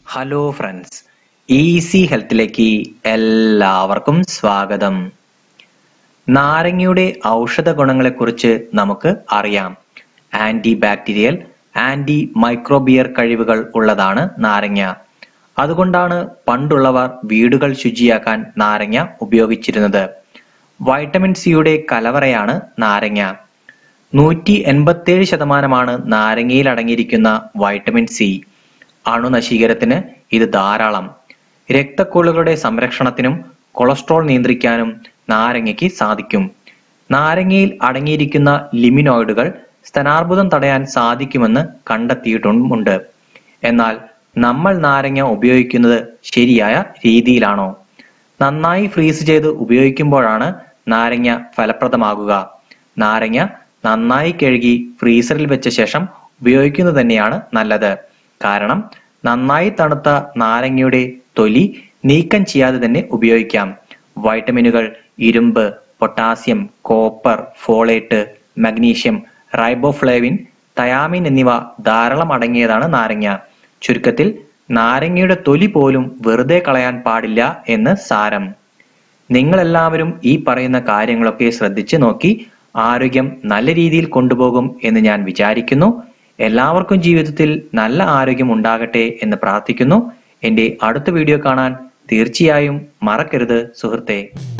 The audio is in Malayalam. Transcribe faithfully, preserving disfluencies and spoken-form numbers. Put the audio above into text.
ഹലോ ഫ്രണ്ട്സ്, ഈസി ഹെൽത്തിലേക്ക് എല്ലാവർക്കും സ്വാഗതം. നാരങ്ങയുടെ ഔഷധ ഗുണങ്ങളെക്കുറിച്ച് നമുക്ക് അറിയാം. ആന്റി ബാക്ടീരിയൽ, ആന്റി മൈക്രോബിയൽ കഴിവുകൾ ഉള്ളതാണ് നാരങ്ങ. അതുകൊണ്ടാണ് പണ്ടുള്ളവർ വീടുകൾ ശുചിയാക്കാൻ നാരങ്ങ ഉപയോഗിച്ചിരുന്നത്. വൈറ്റമിൻ സിയുടെ കലവറയാണ് നാരങ്ങ. നൂറ്റി എൺപത്തേഴ് ശതമാനമാണ് നാരങ്ങയിൽ അടങ്ങിയിരിക്കുന്ന വൈറ്റമിൻ സി. അണുനശീകരണത്തിന് ഇത് ധാരാളം. രക്തക്കുഴലുകളുടെ സംരക്ഷണത്തിനും കൊളസ്ട്രോൾ നിയന്ത്രിക്കാനും നാരങ്ങയ്ക്ക് സാധിക്കും. നാരങ്ങയിൽ അടങ്ങിയിരിക്കുന്ന ലിമിനോയിഡുകൾ സ്തനാർബുദം തടയാൻ സാധിക്കുമെന്ന് കണ്ടെത്തിയിട്ടുമുണ്ട്. എന്നാൽ നമ്മൾ നാരങ്ങ ഉപയോഗിക്കുന്നത് ശരിയായ രീതിയിലാണോ? നന്നായി ഫ്രീസ് ചെയ്ത് ഉപയോഗിക്കുമ്പോഴാണ് നാരങ്ങ ഫലപ്രദമാകുക. നാരങ്ങ നന്നായി കഴുകി ഫ്രീസറിൽ വെച്ച ശേഷം ഉപയോഗിക്കുന്നത് തന്നെയാണ് നല്ലത്. കാരണം നന്നായി തണുത്ത നാരങ്ങയുടെ തൊലി നീക്കം ചെയ്യാതെ തന്നെ ഉപയോഗിക്കാം. വൈറ്റമിനുകൾ, ഇരുമ്പ്, potassium, copper, folate, magnesium, riboflavin, thiamine എന്നിവ ധാരാളം അടങ്ങിയതാണ് നാരങ്ങ. ചുരുക്കത്തിൽ നാരങ്ങയുടെ തൊലി പോലും വെറുതെ കളയാൻ പാടില്ല എന്ന് സാരം. നിങ്ങളെല്ലാവരും ഈ പറയുന്ന കാര്യങ്ങളൊക്കെ ശ്രദ്ധിച്ചു നോക്കി ആരോഗ്യം നല്ല രീതിയിൽ കൊണ്ടുപോകും എന്ന് ഞാൻ വിചാരിക്കുന്നു. എല്ലാവർക്കും ജീവിതത്തിൽ നല്ല ആരോഗ്യം ഉണ്ടാകട്ടെ എന്ന് പ്രാർത്ഥിക്കുന്നു. എന്റെ അടുത്ത വീഡിയോ കാണാൻ തീർച്ചയായും മറക്കരുത് സുഹൃത്തേ.